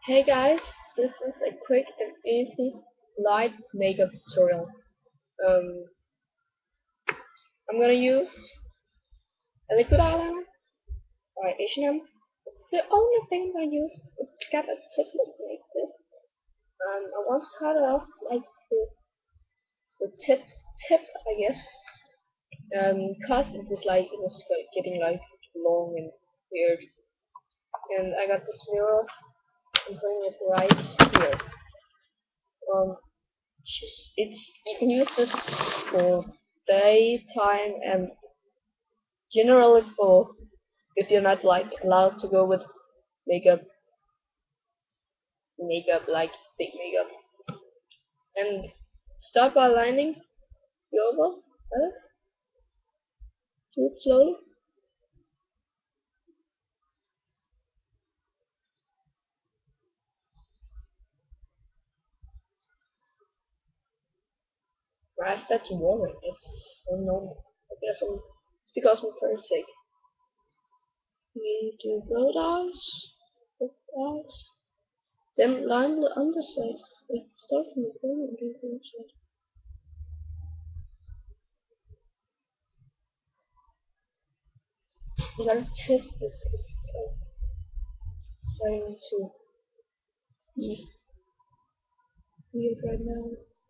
Hey guys, this is a quick and easy light makeup tutorial. Um, I'm gonna use a liquid eyeliner by H&M. It's the only thing I use. It's got a tip like this. I want to cut it off like the tip, I guess. Cause it was getting like long and weird. And I got this mirror and putting it right here. Um, it's you can use this for daytime and generally for if you're not like allowed to go with makeup like big makeup and start by lining your over do it slowly. Why is that warming? It's normal. I guess it's because I'm very sick. You do both eyes, then line the underside. Like start from the corner and do the underside. You gotta twist this because it's like starting to be weird right now.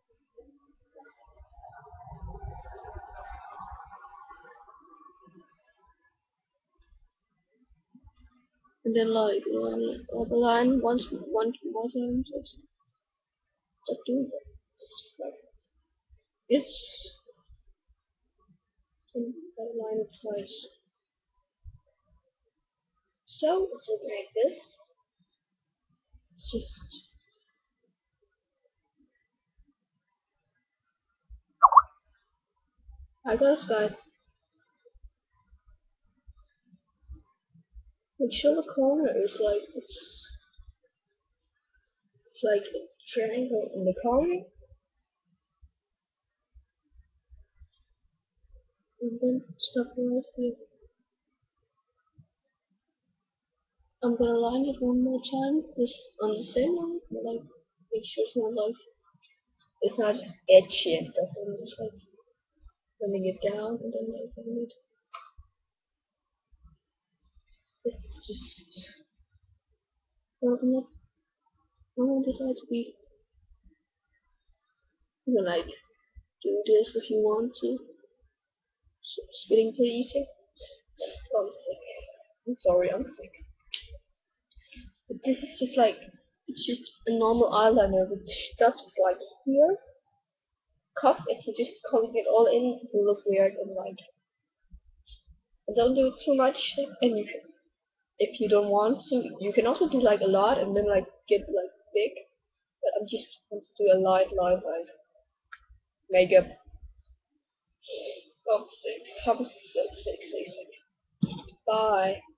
And then like one other line once one more time just doing it. It's in that line twice. So it's looking like this. It's just I gotta start. Make sure the corner is like it's like a triangle in the corner. And then stop right here. I'm gonna line it one more time, just on the same line, but like make sure it's not edgy and stuff. I'm just like running it down and then like running it. This is just building up. I want this side to be. You can like do this if you want to. It's getting pretty easy. Oh, I'm sick. I'm sorry, I'm sick. But this is just like it's just a normal eyeliner which stops like here. Cause if you just color it all in, it will look weird and like don't do it too much. And if you don't want to, you can also do like a lot and then like get like big. But I'm just want to do a light like makeup. Oh, sick. I'm sick. Bye.